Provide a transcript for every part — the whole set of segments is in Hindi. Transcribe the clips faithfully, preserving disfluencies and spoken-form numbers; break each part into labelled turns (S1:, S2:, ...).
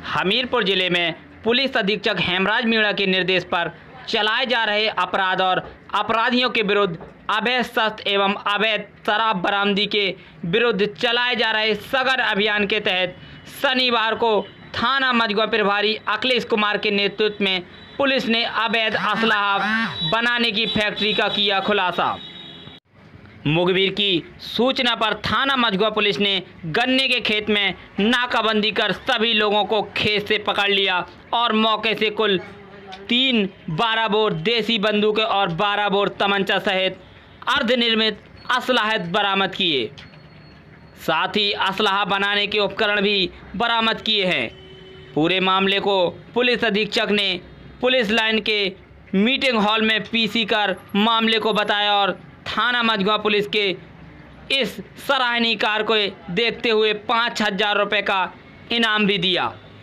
S1: हमीरपुर जिले में पुलिस अधीक्षक हेमराज मीणा के निर्देश पर चलाए जा रहे अपराध और अपराधियों के विरुद्ध अवैध शस्त्र एवं अवैध शराब बरामदी के विरुद्ध चलाए जा रहे सघन अभियान के तहत शनिवार को थाना मझगुआ प्रभारी अखिलेश कुमार के नेतृत्व में पुलिस ने अवैध असलाह बनाने की फैक्ट्री का किया खुलासा। मुखबिर की सूचना पर थाना मझगुआ पुलिस ने गन्ने के खेत में नाकाबंदी कर सभी लोगों को खेत से पकड़ लिया और मौके से कुल तीन बारह बोर देसी बंदूकें और बारह बोर तमंचा सहित अर्धनिर्मित असलाह बरामद किए। साथ ही असलाह बनाने के उपकरण भी बरामद किए हैं। पूरे मामले को पुलिस अधीक्षक ने पुलिस लाइन के मीटिंग हॉल में पीसी कर मामले को बताया और थाना मझगुआ पुलिस के इस सराहनीय कार्य को देखते हुए पाँच हजार रुपये का इनाम भी दिया।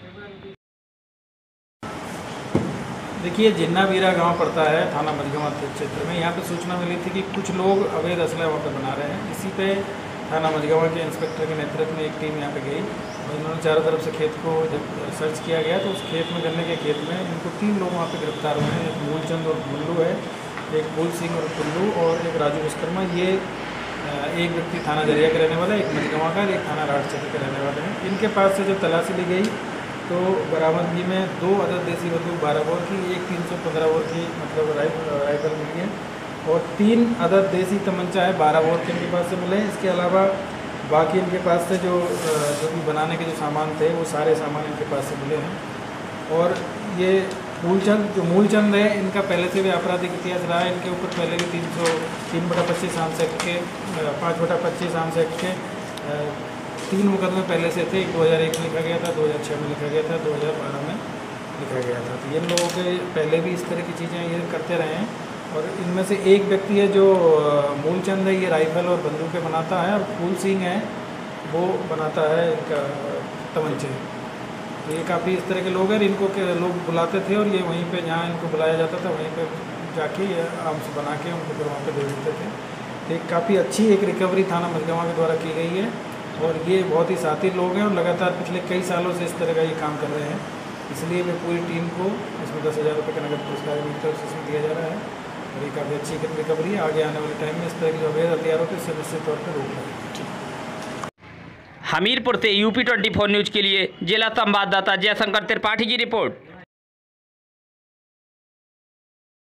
S2: देखिए, जिन्नावीरा गांव पड़ता है थाना मझगुआ क्षेत्र में। यहाँ पे सूचना मिली थी कि कुछ लोग अवैध असला वहाँ पे बना रहे हैं। इसी पे थाना मझगुआ के इंस्पेक्टर के नेतृत्व में एक टीम यहाँ पे गई और इन्होंने चारों तरफ से खेत को जब सर्च किया गया तो उस खेत में गन्ने के खेत में इनको तीन लोग वहाँ पे गिरफ्तार हुए हैं। एक मूलचंद और बुल्लू है, एक फूल सिंह और कुल्लू और एक राजू विश्वकर्मा। ये एक व्यक्ति थाना जरिया के रहने वाला है, एक मझगुआ का, एक थाना राठ क्षेत्र के रहने वाले हैं। इनके पास से जब तलाशी ली गई तो बरामदगी में दो अदद देसी बंदूक बारह बोर की, एक तीन सौ पंद्रह बोर की मतलब राइफल मिली है और तीन अदद देसी तमंचा है बारह बोर के इनके पास से मिले। इसके अलावा बाकी इनके पास से जो जो भी बनाने के जो सामान थे वो सारे सामान इनके पास से मिले हैं। और ये मूलचंद जो मूलचंद है, इनका पहले से भी आपराधिक इतिहास रहा है। इनके ऊपर पहले भी तीन सौ तीन बटा पच्चीस आर्म्स एक्ट के पाँच बटा पच्चीस आर्म्स एक्ट के तीन मुकदमे पहले से थे। दो हज़ार एक में लिखा गया था, दो हज़ार छः में लिखा गया था, दो हज़ार बारह में लिखा गया था। तो इन लोगों के पहले भी इस तरह की चीज़ें ये करते रहे हैं। और इनमें से एक व्यक्ति है जो मूलचंद है, ये राइफल और बंदूकें बनाता है और फूल सिंह है वो बनाता है इनका तमंचे। तो ये काफ़ी इस तरह के लोग हैं। इनको के लोग बुलाते थे और ये वहीं पे जहाँ इनको बुलाया जाता था वहीं पे जाके ये आर्म्स बना के उनको फिर वहाँ पे दे देते थे। तो एक काफ़ी अच्छी एक रिकवरी थाना मझगुआ के द्वारा की गई है और ये बहुत ही साथी लोग हैं और लगातार पिछले कई सालों से इस तरह का ये काम कर रहे हैं। इसलिए मैं पूरी टीम को इसमें दस हज़ार रुपये का नगद पुरस्कार की तरफ से दिया जा रहा है और ये काफ़ी अच्छी रिकवरी है। आगे आने वाले टाइम में इस तरह के जो अवैध हथियार होते हैं इससे निश्चित तौर पर रोक लगेगी।
S1: हमीरपुर से यूपी ट्वेंटी फोर न्यूज के लिए जिला संवाददाता जयशंकर त्रिपाठी की रिपोर्ट।